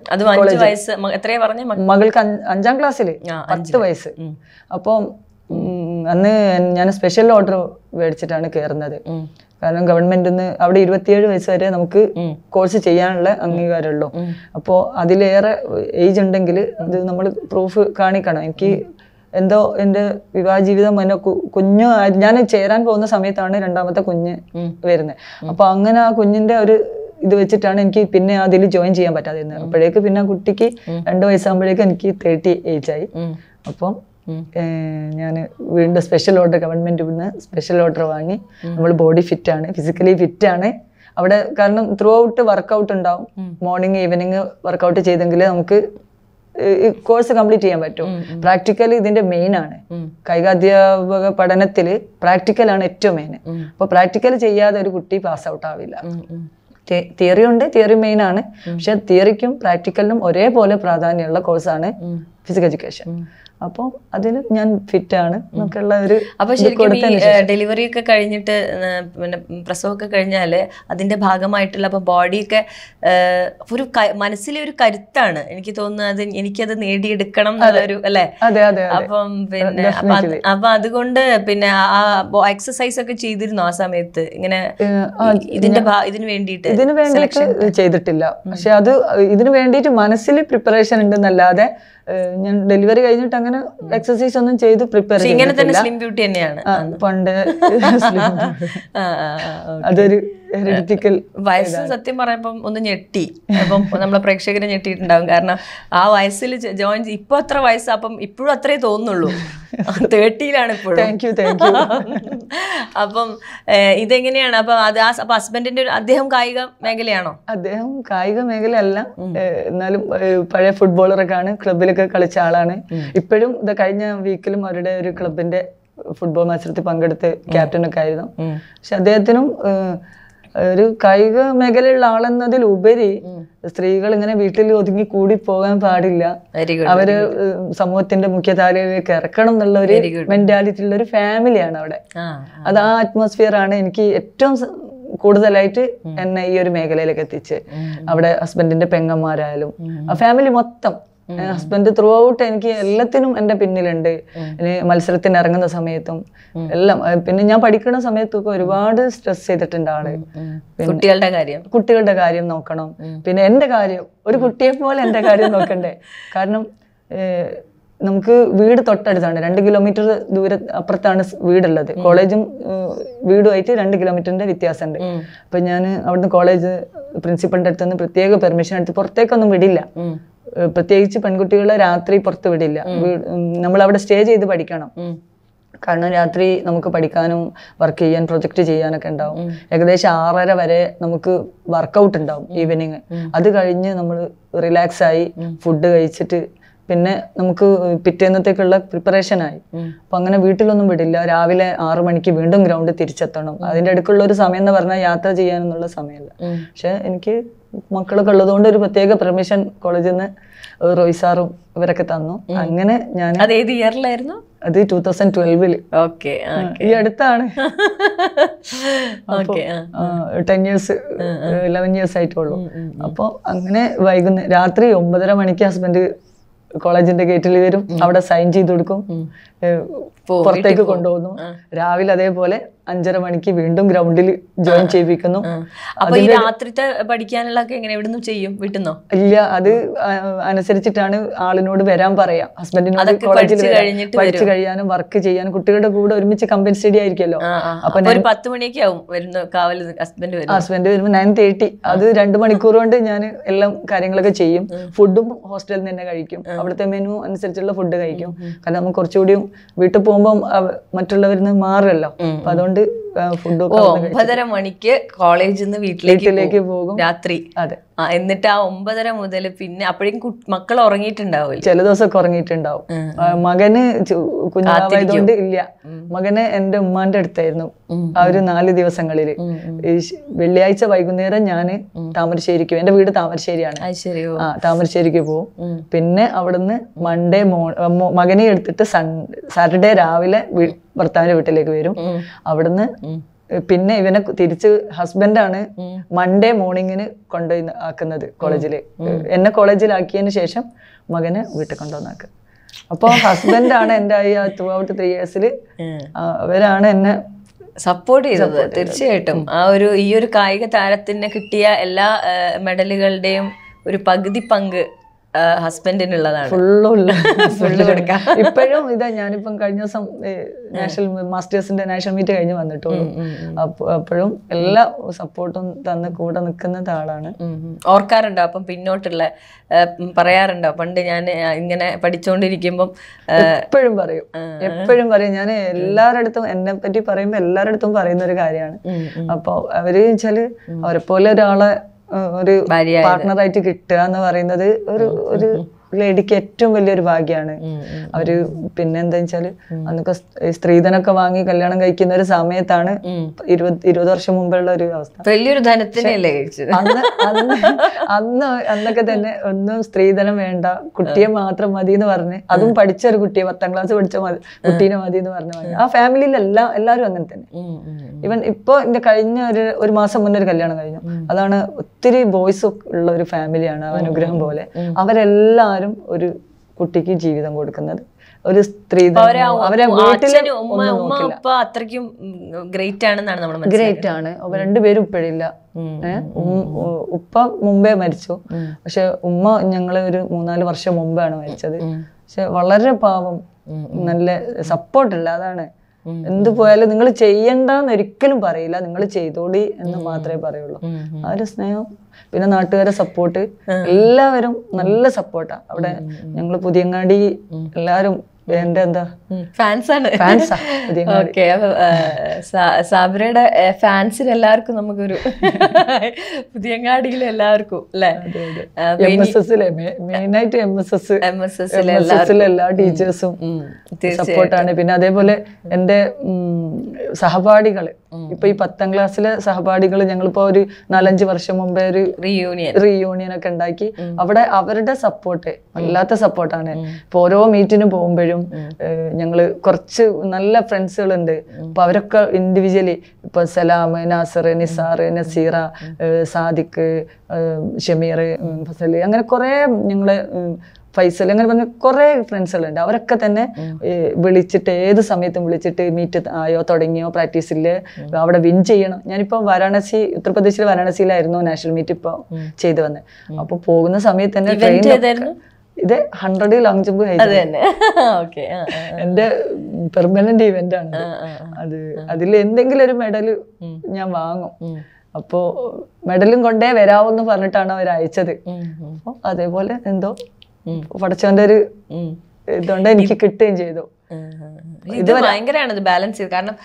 മകൾക്ക് അഞ്ചാം ക്ലാസ്സില് പത്ത് വയസ്സ്. അപ്പം അന്ന് ഞാൻ സ്പെഷ്യൽ ഓർഡർ മേടിച്ചിട്ടാണ് കയറുന്നത്. കാരണം ഗവൺമെന്റിൽ നിന്ന് അവിടെ ഇരുപത്തിയേഴ് വയസ്സ് വരെ നമുക്ക് കോഴ്സ് ചെയ്യാനുള്ള അംഗീകാരമുള്ളൂ. അപ്പോൾ അതിലേറെ ഏജ് ഉണ്ടെങ്കിൽ അത് നമ്മൾ പ്രൂഫ് കാണിക്കണം. എനിക്ക് എന്തോ എൻ്റെ വിവാഹ ജീവിതം എന്നെ കുഞ്ഞു ഞാൻ ചേരാൻ പോകുന്ന സമയത്താണ് രണ്ടാമത്തെ കുഞ്ഞ് വരുന്നത്. അപ്പൊ അങ്ങനെ ആ കുഞ്ഞിന്റെ ഒരു ഇത് വെച്ചിട്ടാണ് എനിക്ക് പിന്നെ അതിൽ ജോയിൻ ചെയ്യാൻ പറ്റാതിരുന്നത്. അപ്പോഴേക്ക് പിന്നെ ആ കുട്ടിക്ക് രണ്ട് വയസ്സാകുമ്പോഴേക്കും എനിക്ക് തേർട്ടി ഏജ് ആയി. അപ്പം ഞാൻ വീണ്ടും സ്പെഷ്യൽ ഓർഡർ ഗവൺമെന്റിൽ നിന്ന് സ്പെഷ്യൽ ഓർഡർ വാങ്ങി. നമ്മൾ ബോഡി ഫിറ്റ് ആണ്, ഫിസിക്കലി ഫിറ്റ് ആണ് അവിടെ. കാരണം ത്രൂ ഔട്ട് വർക്കൗട്ട് ഉണ്ടാവും. മോർണിംഗ് ഈവനിങ് വർക്കൗട്ട് ചെയ്തെങ്കിൽ നമുക്ക് കോഴ്സ് കംപ്ലീറ്റ് ചെയ്യാൻ പറ്റും. പ്രാക്ടിക്കലി ഇതിന്റെ മെയിൻ ആണ്. കായികാധ്യാപക പഠനത്തില് പ്രാക്ടിക്കലാണ് ഏറ്റവും മെയിൻ. അപ്പൊ പ്രാക്ടിക്കൽ ചെയ്യാതെ ഒരു കുട്ടി പാസ് ഔട്ട് ആവില്ല. തിയറി ഉണ്ട്, തിയറി മെയിൻ ആണ്. പക്ഷെ തിയറിക്കും പ്രാക്ടിക്കലിനും ഒരേപോലെ പ്രാധാന്യമുള്ള കോഴ്സാണ് ഫിസിക്കൽ എഡ്യൂക്കേഷൻ. അപ്പോൾ അതിന് ഞാൻ ഫിറ്റ് ആണ് എന്നൊക്കെയുള്ള ഒരു. അപ്പൊ ശരിക്കും ഡെലിവറി ഒക്കെ കഴിഞ്ഞിട്ട് പിന്നെ പ്രസവമൊക്കെ കഴിഞ്ഞാല് അതിന്റെ ഭാഗമായിട്ടുള്ള അപ്പൊ ബോഡിയൊക്കെ ഒരു മനസ്സിലെ ഒരു കരുത്താണ് എനിക്ക് തോന്നുന്നത്. അത് എനിക്കത് നേടിയെടുക്കണം എന്നുള്ളൊരു അല്ലെ. അപ്പം പിന്നെ അപ്പൊ അതുകൊണ്ട് പിന്നെ ആ എക്സസൈസ് ഒക്കെ ചെയ്തിരുന്നു ആ സമയത്ത് ഇങ്ങനെ ഇതിന്റെ ഇതിന് വേണ്ടിയിട്ട്? ഇതിന് വേണ്ടിയിട്ട് ചെയ്തിട്ടില്ല. പക്ഷെ അത് ഇതിന് വേണ്ടിയിട്ട് മനസ്സിൽ പ്രിപ്പറേഷൻ ഉണ്ടെന്നല്ലാതെ ഞാൻ ഡെലിവറി കഴിഞ്ഞിട്ട് അങ്ങനെ എക്സസൈസ് ഒന്നും ചെയ്ത് പ്രിപ്പയർ ചെയ്തിട്ടില്ല. പണ്ട് അതൊരു വയസ്സ് സത്യം പറയുമ്പം ഒന്ന് ഞെട്ടി. അപ്പം നമ്മളെ പ്രേക്ഷകരെ ഞെട്ടിയിട്ടുണ്ടാവും. കാരണം ആ വയസ്സിൽ ജോയിൻ ഇപ്പൊ അത്ര വയസ്സ്, അപ്പം ഇപ്പോഴും അത്രേ തോന്നുള്ളൂ. തേർട്ടിയിലാണ് ഇപ്പോഴും. Thank you thank you. അപ്പം ഇതെങ്ങനെയാണ് അപ്പൊ അത് അപ്പൊ ഹസ്ബൻഡിന്റെ അദ്ദേഹം കായിക മേഖലയാണോ? അദ്ദേഹം കായിക മേഖല അല്ല, എന്നാലും പഴയ ഫുട്ബോളറൊക്കെ ആണ്, ക്ലബിലൊക്കെ കളിച്ച ആളാണ്. ഇപ്പോഴും ഇത് കഴിഞ്ഞ വീക്കിലും അവരുടെ ഒരു ക്ലബിന്റെ ഫുട്ബോൾ മത്സരത്തിൽ പങ്കെടുത്ത് ക്യാപ്റ്റനൊക്കെ ആയിരുന്നു. പക്ഷെ അദ്ദേഹത്തിനും ഒരു കായിക മേഖലയുള്ള ആളെന്നതിലുപരി സ്ത്രീകൾ ഇങ്ങനെ വീട്ടിൽ ഒതുങ്ങി കൂടി പോകാൻ പാടില്ല, അവര് സമൂഹത്തിന്റെ മുഖ്യധാരയിലേക്ക് ഇറക്കണം എന്നുള്ള ഒരു മെന്റാലിറ്റി ഉള്ള ഒരു ഫാമിലിയാണ് അവിടെ. അത് ആ അറ്റ്മോസ്ഫിയർ ആണ് എനിക്ക് ഏറ്റവും കൂടുതലായിട്ട് എന്നെ ഈ ഒരു മേഖലയിലേക്ക് എത്തിച്ച്. അവിടെ ഹസ്ബൻഡിന്റെ പെങ്ങന്മാരായാലും ആ ഫാമിലി മൊത്തം, ഹസ്ബൻഡ് ത്രൂ ഔട്ട് എനിക്ക് എല്ലാത്തിനും എന്റെ പിന്നിലുണ്ട്. മത്സരത്തിന് ഇറങ്ങുന്ന സമയത്തും എല്ലാം. പിന്നെ ഞാൻ പഠിക്കുന്ന സമയത്തൊക്കെ ഒരുപാട് സ്ട്രെസ് ചെയ്തിട്ടുണ്ട് ആള്. കുട്ടികളുടെ കാര്യം കുട്ടികളുടെ കാര്യം നോക്കണം, പിന്നെ എന്റെ കാര്യം ഒരു കുട്ടിയെ പോലെ എന്റെ കാര്യം നോക്കണ്ടേ. കാരണം നമുക്ക് വീട് തൊട്ടടുത്താണ്, രണ്ട് കിലോമീറ്റർ ദൂര അപ്പുറത്താണ് വീടുള്ളത്. കോളേജും വീടുമായിട്ട് രണ്ട് കിലോമീറ്ററിന്റെ വ്യത്യാസമുണ്ട്. അപ്പൊ ഞാൻ അവിടുന്ന് കോളേജ് പ്രിൻസിപ്പളിന്റെ അടുത്ത് നിന്ന് പ്രത്യേക പെർമിഷൻ എടുത്ത് പുറത്തേക്കൊന്നും വിടില്ല. പ്രത്യേകിച്ച് പെൺകുട്ടികളെ രാത്രി പുറത്ത് വിടില്ല. നമ്മൾ അവിടെ സ്റ്റേ ചെയ്ത് പഠിക്കണം. കാരണം രാത്രി നമുക്ക് പഠിക്കാനും വർക്ക് ചെയ്യാൻ പ്രൊജക്ട് ചെയ്യാനൊക്കെ ഉണ്ടാവും. ഏകദേശം ആറര വരെ നമുക്ക് വർക്കൗട്ട് ഉണ്ടാവും ഈവനിങ്. അത് കഴിഞ്ഞ് നമ്മൾ റിലാക്സ് ആയി ഫുഡ് കഴിച്ചിട്ട് പിന്നെ നമുക്ക് പിറ്റേന്നത്തേക്കുള്ള പ്രിപ്പറേഷനായി. അപ്പൊ അങ്ങനെ വീട്ടിലൊന്നും വിടില്ല. രാവിലെ ആറു മണിക്ക് വീണ്ടും ഗ്രൗണ്ടിൽ തിരിച്ചെത്തണം. അതിന്റെ അടുക്കുള്ള ഒരു സമയം എന്ന് പറഞ്ഞാൽ യാത്ര ചെയ്യാനൊന്നുള്ള സമയമല്ല. പക്ഷെ എനിക്ക് മക്കളൊക്കെ ഉള്ളതുകൊണ്ട് ഒരു പ്രത്യേക പെർമിഷൻ കോളേജിൽ നിന്ന് റോയ് സാറും ഇവരൊക്കെ തന്നു. അങ്ങനെ ഞാൻ അതേത് ഇയറിലായിരുന്നു? അത് ടൂ തൗസൻഡ് ട്വൽവില്. ഈ അടുത്താണ്. ടെൻ ഇയേഴ്സ് ഇലവൻ ഇയേഴ്സ് ആയിട്ടുള്ളൂ. അപ്പൊ അങ്ങനെ വൈകുന്നേരം രാത്രി ഒമ്പതര മണിക്ക് ഹസ്ബൻഡ് കോളേജിന്റെ ഗേറ്റിൽ വരും, അവിടെ സൈൻ ചെയ്ത് കൊടുക്കും, പുറത്തേക്ക് കൊണ്ടുപോകുന്നു. രാവിലെ അതേപോലെ അഞ്ചര മണിക്ക് വീണ്ടും ഗ്രൗണ്ടിൽ ജോയിൻ ചെയ്യിപ്പിക്കുന്നു. അപ്പൊ ഈ രാത്രിത്തെ പഠിക്കാനുള്ള എങ്ങനെ എവിടുന്ന് ചെയ്യും? വീട്ടിന്നോ? ഇല്ല, അത് അനുസരിച്ചിട്ടാണ് ആളിനോട് വരാൻ പറയാം. ഹസ്ബൻഡിനോട് കോളേജിൽ പഠിച്ചു കഴിയാനും വർക്ക് ചെയ്യാനും കുട്ടികളുടെ കൂടെ ഒരുമിച്ച് കമ്പനി സ്റ്റഡി ആയിരിക്കുമല്ലോ. അപ്പൊ പത്ത് മണിയൊക്കെ ആവും വരുന്ന കാവല് ഹസ്ബൻഡ് ഹസ്ബൻഡ് വരുമ്പോ നയൻ തേർട്ടി. അത് രണ്ട് മണിക്കൂർ കൊണ്ട് ഞാൻ എല്ലാം കാര്യങ്ങളൊക്കെ ചെയ്യും. ഫുഡും ഹോസ്റ്റലിൽ നിന്ന് തന്നെ കഴിക്കും. അവിടുത്തെ മെനു അനുസരിച്ചുള്ള ഫുഡ് കഴിക്കും. കാരണം നമുക്ക് കുറച്ചുകൂടിയും വീട്ടിൽ പോകുമ്പോൾ മറ്റുള്ളവരിൽ നിന്ന് മാറല്ലോ. അപ്പൊ അതുകൊണ്ട് ഒമ്പതര മണിക്ക് കോളേജിൽ നിന്ന് വീട്ടിലേക്ക് പോകും രാത്രി. അതെ. എന്നിട്ട് ആ ഒമ്പതര മുതൽ പിന്നെ അപ്പോഴേക്കും മക്കൾ ഉറങ്ങിയിട്ടുണ്ടാവും. ചില ദിവസമൊക്കെ ഉറങ്ങിയിട്ടുണ്ടാവും. മകന് കുഞ്ഞാവായതുകൊണ്ട് ഇല്ല. മകന് എന്റെ ഉമ്മാന്റെ അടുത്തായിരുന്നു ആ ഒരു നാല് ദിവസങ്ങളില്. വെള്ളിയാഴ്ച വൈകുന്നേരം ഞാന് താമരശ്ശേരിക്ക്, എന്റെ വീട് താമരശ്ശേരിയാണ്. ആ താമരശ്ശേരിക്ക് പോകും. പിന്നെ അവിടുന്ന് മൺഡേ മോ മകനെ എടുത്തിട്ട് സൺ സാറ്റർഡേ രാവിലെ ഭർത്താവിന്റെ വീട്ടിലേക്ക് വരും. അവിടുന്ന് പിന്നെ ഇവനെ തിരിച്ച് ഹസ്ബൻഡാണ് മൺഡേ മോർണിംഗിന് കൊണ്ടുപോയി ആക്കുന്നത് കോളേജില്. എന്നെ കോളേജിലാക്കിയതിന് ശേഷം മകന് വീട്ടിൽ കൊണ്ടുവന്നാക്കുക. അപ്പൊ ഹസ്ബൻഡാണ് എന്റെ ഈ ത്രൂ ഔട്ട് ത്രീ ഇയേഴ്സിൽ അവരാണ് എന്നെ സപ്പോർട്ട് ചെയ്തത്. തീർച്ചയായിട്ടും ആ ഒരു ഈ ഒരു കായിക താരത്തിന് കിട്ടിയ എല്ലാ മെഡലുകളുടെയും ഒരു പകുതി പങ്ക് ഹസ്ബൻഡിനുള്ളതാണ്. ഇപ്പോഴും ഇതാ ഞാനിപ്പം കഴിഞ്ഞ ദിവസം നാഷണൽ മാസ്റ്റേഴ്സിന്റെ നാഷണൽ മീറ്റ് കഴിഞ്ഞ് വന്നിട്ടുള്ളൂ. അപ്പോഴും എല്ലാ സപ്പോർട്ടും തന്ന് കൂടെ നിൽക്കുന്ന ആളാണ്. ഓർക്കാറുണ്ടോ അപ്പം പിന്നോട്ടുള്ള പറയാറുണ്ടോ? പണ്ട് ഞാൻ ഇങ്ങനെ പഠിച്ചുകൊണ്ടിരിക്കുമ്പം എപ്പോഴും പറയും എപ്പോഴും പറയും ഞാൻ എല്ലാവരുടെ അടുത്തും എന്നെ പറ്റി പറയുമ്പോ എല്ലാവരുടെ അടുത്തും പറയുന്ന ഒരു കാര്യമാണ്. അപ്പൊ അവര് വെച്ചാല് അവരെ പോലെ ഒരാളെ ഒരു പാർട്ട്ണറായിട്ട് കിട്ടുക എന്ന് പറയുന്നത് ഒരു ഒരു ലേഡിക്ക് ഏറ്റവും വലിയൊരു ഭാഗ്യമാണ്. അവര് പിന്നെ എന്താ വെച്ചാല് അന്നൊക്കെ സ്ത്രീധനൊക്കെ വാങ്ങി കല്യാണം കഴിക്കുന്ന ഒരു സമയത്താണ് ഇരുപത് ഇരുപത് വർഷം മുമ്പുള്ള ഒരു അവസ്ഥ. വലിയൊരു ധനത്തിനല്ലേ അന്ന് അന്ന് അന്ന് അന്നൊക്കെ തന്നെ ഒന്നും സ്ത്രീധനം വേണ്ട, കുട്ടിയെ മാത്രം മതി എന്ന് പറഞ്ഞ്, അതും പഠിച്ച ഒരു കുട്ടിയെ പത്താം ക്ലാസ് പഠിച്ച മതി കുട്ടീനെ മതി എന്ന് പറഞ്ഞു. ആ ഫാമിലിയിൽ എല്ലാ എല്ലാവരും അങ്ങനെ തന്നെ. ഇവൻ ഇപ്പൊ എന്റെ കഴിഞ്ഞ ഒരു ഒരു മാസം മുന്നേ ഒരു കല്യാണം കഴിഞ്ഞു. അതാണ് ഒത്തിരി ബോയ്സ് ഉള്ള ഒരു ഫാമിലിയാണ്, അനുഗ്രഹം പോലെ. അവരെല്ലാവരും ഒരു കുട്ടിക്ക് ജീവിതം കൊടുക്കുന്നത് ഒരു സ്ത്രീ അവരെ ഗ്രേറ്റ് ആണെന്നാണ് ഗ്രേറ്റ് ആണ്. അവർ രണ്ടുപേരും ഇപ്പോഴില്ല. ഉപ്പ മുമ്പേ മരിച്ചു. പക്ഷെ ഉമ്മ ഞങ്ങളെ ഒരു മൂന്നാല് വർഷം മുമ്പാണ് മരിച്ചത്. പക്ഷെ വളരെ പാവം, നല്ല സപ്പോർട്ടില്ല. അതാണ് എന്ത് പോയാലും നിങ്ങൾ ചെയ്യണ്ടെന്ന് ഒരിക്കലും പറയില്ല, നിങ്ങൾ ചെയ്തോളി എന്ന് മാത്രമേ പറയുള്ളൂ. ആ ഒരു സ്നേഹം, പിന്നെ നാട്ടുകാരെ സപ്പോർട്ട്, എല്ലാവരും നല്ല സപ്പോർട്ടാ. അവിടെ ഞങ്ങള് പുതിയങ്ങാടി എല്ലാവരും എന്റെ എന്താ ഫാൻസ് ആണ്. ഫാൻസാ. ഓക്കെ, അപ്പൊ സാബിറയുടെ ഫാൻസിന് എല്ലാവർക്കും നമുക്കൊരു പുതിയങ്ങാടിയിലെ എല്ലാവർക്കും അല്ലെ, എം എസ് എസിലെ മെയിനായിട്ട് M S S M S എസിലെ എല്ലാ ടീച്ചേഴ്സും സപ്പോർട്ടാണ്. പിന്നെ അതേപോലെ എന്റെ സഹപാഠികള്, ഇപ്പൊ ഈ പത്താം ക്ലാസ്സിലെ സഹപാഠികൾ ഞങ്ങളിപ്പോ ഒരു നാലഞ്ച് വർഷം മുമ്പേ ഒരു റീയൂണിയൻ റീയൂണിയൻ ഒക്കെ ഉണ്ടാക്കി. അവിടെ അവരുടെ സപ്പോർട്ട് വല്ലാത്ത സപ്പോർട്ടാണ്. ഇപ്പൊ ഓരോ മീറ്റിനും പോകുമ്പോഴും ഞങ്ങള് കുറച്ച് നല്ല ഫ്രണ്ട്സുകളുണ്ട്. അപ്പൊ അവരൊക്കെ ഇൻഡിവിജ്വലി ഇപ്പൊ സലാം, നാസർ, നിസാർ, നസീറ, സാദിഖ്, ഷമീർ, ഫസൽ, അങ്ങനെ കുറെ ഞങ്ങള് ഫൈസൽ, അങ്ങനെ പറഞ്ഞ കുറെ ഫ്രണ്ട്സുകളുണ്ട്. അവരൊക്കെ തന്നെ വിളിച്ചിട്ട് ഏത് സമയത്തും വിളിച്ചിട്ട് മീറ്റ് ആയോ, തുടങ്ങിയോ, പ്രാക്ടീസില് അവിടെ വിൻ ചെയ്യണം. ഞാനിപ്പോ വാരാണസി, ഉത്തർപ്രദേശിലെ വാരാണസിയിലായിരുന്നു നാഷണൽ മീറ്റ് ഇപ്പൊ ചെയ്തു വന്നത്. അപ്പൊ പോകുന്ന സമയത്ത് തന്നെ ട്രെയിൻ, ഇത് ഹൺഡ്രഡ് ലോങ് ജമ്പ് എന്റെ പെർമനന്റ് ഇവന്റ് ആണ് അത്. അതിൽ എന്തെങ്കിലും ഒരു മെഡല് ഞാൻ വാങ്ങും. അപ്പോ മെഡലും കൊണ്ടേ വരാവെന്ന് പറഞ്ഞിട്ടാണ് അവർ അയച്ചത്. അപ്പൊ അതേപോലെ എന്തോ പഠിച്ചവന്റെ ഒരു ഇതുകൊണ്ട് എനിക്ക് കിട്ടുകയും ചെയ്തു. ഇത് ഭയങ്കരമാണ് ബാലൻസ് ചെയ്ത്. കാരണം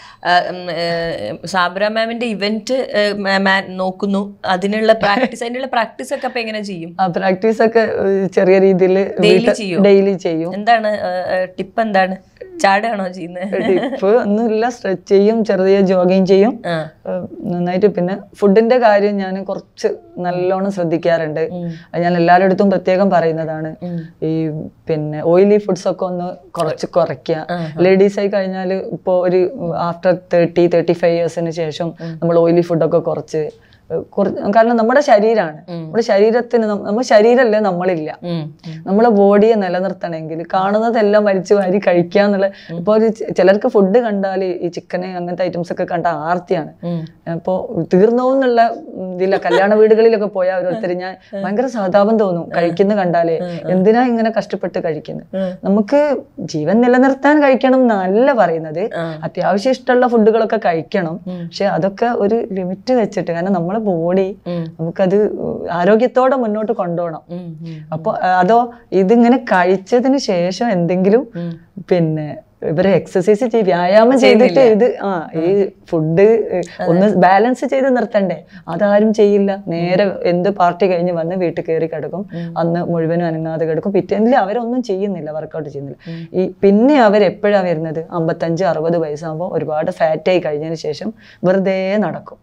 സാബിറ മാമിന്റെ ഇവന്റ് നോക്കുന്നു, അതിനുള്ള പ്രാക്ടീസ്, അതിനുള്ള പ്രാക്ടീസ് ഒക്കെ അപ്പൊ എങ്ങനെ ചെയ്യും? ആ പ്രാക്ടീസ് ഒക്കെ ചെറിയ രീതിയിൽ ഡെയിലി ചെയ്യും. ഡെയിലി ചെയ്യും. എന്താണ് ടിപ്പ്? എന്താണ്, ചാടാണോ ചെയ്യുന്നത്? ടിപ്പ് ഒന്നുമില്ല, സ്ട്രെച്ച് ചെയ്യും, ചെറിയ ജോഗിങ് ചെയ്യും നന്നായിട്ട്. പിന്നെ ഫുഡിന്റെ കാര്യം ഞാൻ കുറച്ച് നല്ലോണം ശ്രദ്ധിക്കാറുണ്ട്. ഞാൻ എല്ലാവരുടെ അടുത്തും പ്രത്യേകം പറയുന്നതാണ്. ഈ പിന്നെ ഓയിലി ഫുഡ്സ് ഒക്കെ ഒന്ന് കുറച്ച് കുറയ്ക്കുക. ലേഡീസ് ആയി കഴിഞ്ഞാൽ ഇപ്പോൾ ഒരു ആഫ്റ്റർ തേർട്ടി തേർട്ടി ഫൈവ് ഇയേഴ്സിന് ശേഷം നമ്മൾ ഓയിലി ഫുഡൊക്കെ കുറച്ച്, കാരണം നമ്മുടെ ശരീരമാണ്, നമ്മുടെ ശരീരത്തിന് നമ്മുടെ ശരീരമല്ലേ നമ്മളില്ല. നമ്മളെ ബോഡിയെ നിലനിർത്തണമെങ്കിൽ കാണുന്നതെല്ലാം വലിച്ചു വാരി കഴിക്കുക എന്നുള്ള. ഇപ്പൊ ഒരു ചിലർക്ക് ഫുഡ് കണ്ടാൽ ഈ ചിക്കന് അങ്ങനത്തെ ഐറ്റംസ് ഒക്കെ കണ്ട ആർത്തിയാണ്. അപ്പൊ തീർന്നോ എന്നുള്ള ഇതില്ല. കല്യാണ വീടുകളിലൊക്കെ പോയാൽ ഓരോരുത്തർ ഞാൻ ഭയങ്കര സഹതാപം തോന്നും കഴിക്കുന്ന കണ്ടാലേ. എന്തിനാ ഇങ്ങനെ കഷ്ടപ്പെട്ട് കഴിക്കുന്നത്? നമുക്ക് ജീവൻ നിലനിർത്താൻ കഴിക്കണം എന്നല്ല പറയുന്നത്, അത്യാവശ്യം ഇഷ്ടമുള്ള ഫുഡുകളൊക്കെ കഴിക്കണം. പക്ഷെ അതൊക്കെ ഒരു ലിമിറ്റ് വെച്ചിട്ട്, കാരണം നമ്മളെ ബോഡി നമുക്കത് ആരോഗ്യത്തോടെ മുന്നോട്ട് കൊണ്ടുപോകണം. അപ്പൊ അതോ ഇതിങ്ങനെ കഴിച്ചതിന് ശേഷം എന്തെങ്കിലും പിന്നെ ഇവരെ എക്സസൈസ് ചെയ്ത് വ്യായാമം ചെയ്തിട്ട് ഇത് ആ ഈ ഫുഡ് ഒന്ന് ബാലൻസ് ചെയ്ത് നിർത്തണ്ടേ? അതാരും ചെയ്യില്ല. നേരെ എന്ത് പാർട്ടി കഴിഞ്ഞ് വന്ന് വീട്ടിൽ കയറി കിടക്കും, അന്ന് മുഴുവനും അനങ്ങാതെ കിടക്കും. പിറ്റേന്നിൽ അവരൊന്നും ചെയ്യുന്നില്ല, വർക്കൗട്ട് ചെയ്യുന്നില്ല. ഈ പിന്നെ അവരെപ്പോഴാണ് വരുന്നത്? അമ്പത്തഞ്ച് അറുപത് വയസ്സാകുമ്പോൾ ഒരുപാട് ഫാറ്റായി കഴിഞ്ഞതിന് ശേഷം വെറുതെ നടക്കും.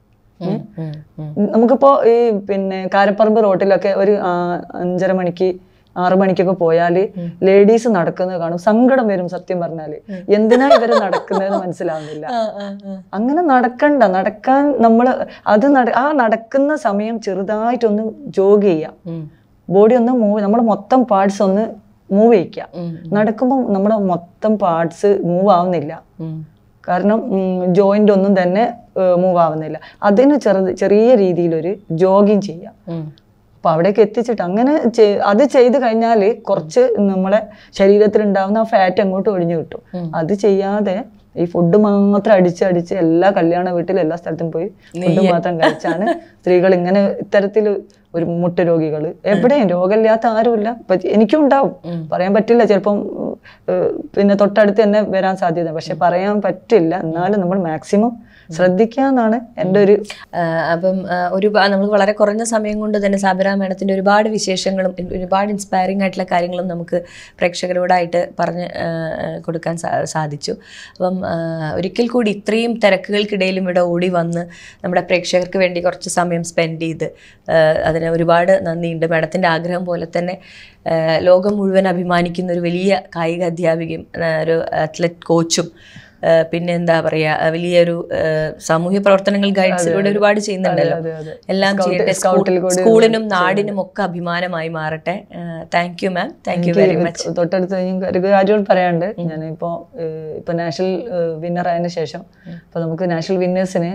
നമുക്കിപ്പോ ഈ പിന്നെ കാരപ്പറമ്പ് റോട്ടിലൊക്കെ ഒരു അഞ്ചര മണിക്ക് ആറു മണിക്കൊക്കെ പോയാല് ലേഡീസ് നടക്കുന്നത് കാണും, സങ്കടം വരും. സത്യം പറഞ്ഞാല് എന്തിനാ ഇവര് നടക്കുന്നതെന്ന് മനസ്സിലാവുന്നില്ല. അങ്ങനെ നടക്കണ്ട. നടക്കാൻ നമ്മള് അത് ആ നടക്കുന്ന സമയം ചെറുതായിട്ടൊന്ന് ജോഗ് ചെയ്യാം, ബോഡി ഒന്ന് മൂവ്, നമ്മുടെ മൊത്തം പാർട്സ് ഒന്ന് മൂവ് ചെയ്യിക്കാം. നടക്കുമ്പോൾ നമ്മുടെ മൊത്തം പാർട്സ് മൂവ് ആവുന്നില്ല, കാരണം ജോയിന്റ് ഒന്നും തന്നെ മൂവ് ആവുന്നില്ല. അതിന് ചെറു ചെറിയ രീതിയിലൊരു ജോഗിങ് ചെയ്യാം. അപ്പൊ അവിടേക്ക് എത്തിച്ചിട്ട് അങ്ങനെ അത് ചെയ്ത് കഴിഞ്ഞാല് കുറച്ച് നമ്മളെ ശരീരത്തിൽ ഉണ്ടാവുന്ന ആ ഫാറ്റ് അങ്ങോട്ട് ഒഴിഞ്ഞു കിട്ടും. അത് ചെയ്യാതെ ഈ ഫുഡ് മാത്രം അടിച്ചടിച്ച് എല്ലാ കല്യാണ വീട്ടിലും എല്ലാ സ്ഥലത്തും പോയി ഫുഡ് മാത്രം കഴിച്ചാണ് സ്ത്രീകൾ ഇങ്ങനെ ഇത്തരത്തിൽ ഒരു മുട്ട രോഗികള്. എവിടെയും രോഗമില്ലാത്ത ആരുമില്ല. ഇപ്പൊ എനിക്കും ഉണ്ടാവും, പറയാൻ പറ്റില്ല. ചിലപ്പം പിന്നെ തൊട്ടടുത്ത് തന്നെ വരാൻ സാധ്യത, പക്ഷെ പറയാൻ പറ്റില്ല. എന്നാലും നമ്മൾ മാക്സിമം ശ്രദ്ധിക്കാന്നാണ് എൻ്റെ ഒരു. അപ്പം ഒരു നമുക്ക് വളരെ കുറഞ്ഞ സമയം കൊണ്ട് തന്നെ സാബിറ മാഡത്തിൻ്റെ ഒരുപാട് വിശേഷങ്ങളും ഒരുപാട് ഇൻസ്പയറിംഗ് ആയിട്ടുള്ള കാര്യങ്ങളും നമുക്ക് പ്രേക്ഷകരോടായിട്ട് പറഞ്ഞ് കൊടുക്കാൻ സാധിച്ചു. അപ്പം ഒരിക്കൽ കൂടി ഇത്രയും തിരക്കുകൾക്കിടയിലും ഇവിടെ ഓടി വന്ന് നമ്മുടെ പ്രേക്ഷകർക്ക് വേണ്ടി കുറച്ച് സമയം സ്പെൻഡ് ചെയ്ത് അതിന് ഒരുപാട് നന്ദിയുണ്ട്. മാഡത്തിൻ്റെ ആഗ്രഹം പോലെ തന്നെ ലോകം മുഴുവൻ അഭിമാനിക്കുന്ന ഒരു വലിയ കായിക അധ്യാപികയും ഒരു അത്ലറ്റ് കോച്ചും പിന്നെ എന്താ പറയാ വലിയൊരു സാമൂഹ്യ പ്രവർത്തനങ്ങൾ ഗൈഡ്സിലൂടെ ഒരുപാട് ചെയ്യുന്നുണ്ടല്ലോ. എല്ലാം ചെയ്യട്ടെ, സ്കൂളിനും നാടിനും ഒക്കെ അഭിമാനമായി മാറട്ടെ. Thank you ma'am, thank you very much. തൊട്ടടുത്ത് ഒരു കാര്യം പറയാനുണ്ട്. ഞാനിപ്പോ ഇപ്പൊ നാഷണൽ വിന്നർ ആയതിനു ശേഷം ഇപ്പൊ നമുക്ക് നാഷണൽ വിന്നേഴ്സിന്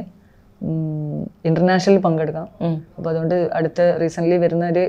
ഇന്റർനാഷണൽ പങ്കെടുക്കാം. അപ്പൊ അതുകൊണ്ട് അടുത്ത റീസെന്റ് വരുന്ന ഒരു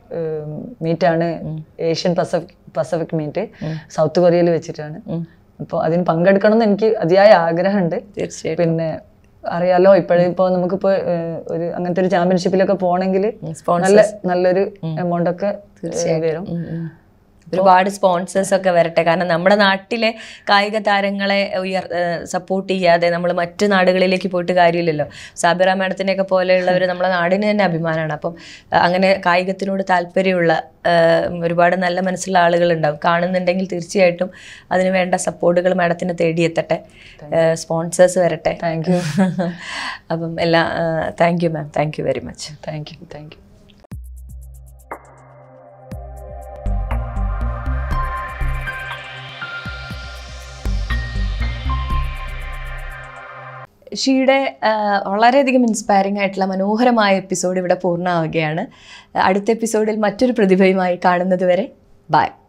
മീറ്റാണ് Asian Pacific Pacific meet, south കൊറിയയിൽ വെച്ചിട്ടാണ്. അപ്പോൾ അതിന് പങ്കെടുക്കണം എന്ന് എനിക്ക് അതിയായ ആഗ്രഹമുണ്ട്. പിന്നെ അറിയാലോ ഇപ്പോഴും ഇപ്പോൾ നമുക്കിപ്പോ ഒരു അങ്ങനത്തെ ഒരു ചാമ്പ്യൻഷിപ്പിലൊക്കെ പോകണമെങ്കിൽ നല്ല നല്ലൊരു എമൗണ്ട് ഒക്കെ വരും. ഒരുപാട് സ്പോൺസേഴ്സ് ഒക്കെ വരട്ടെ. കാരണം നമ്മുടെ നാട്ടിലെ കായിക താരങ്ങളെ ഉയർ സപ്പോർട്ട് ചെയ്യാതെ നമ്മൾ മറ്റു നാടുകളിലേക്ക് പോയിട്ട് കാര്യമില്ലല്ലോ. സാബിറ മാഡത്തിനെയൊക്കെ പോലെയുള്ളവർ നമ്മുടെ നാടിന് തന്നെ അഭിമാനമാണ്. അപ്പം അങ്ങനെ കായികത്തിനോട് താല്പര്യമുള്ള ഒരുപാട് നല്ല മനസ്സുള്ള ആളുകളുണ്ടാവും. കാണുന്നുണ്ടെങ്കിൽ തീർച്ചയായിട്ടും അതിന് വേണ്ട സപ്പോർട്ടുകൾ മാഡത്തിന് തേടിയെത്തട്ടെ, സ്പോൺസേഴ്സ് വരട്ടെ. Thank you. അപ്പം എല്ലാ thank you ma'am, thank you very much. Thank you thank you. ഷീയുടെ വളരെയധികം ഇൻസ്പയറിംഗ് ആയിട്ടുള്ള മനോഹരമായ എപ്പിസോഡ് ഇവിടെ പൂർണ്ണമാവുകയാണ്. അടുത്ത എപ്പിസോഡിൽ മറ്റൊരു പ്രതിഭയുമായി കാണുന്നത് വരെ ബൈ.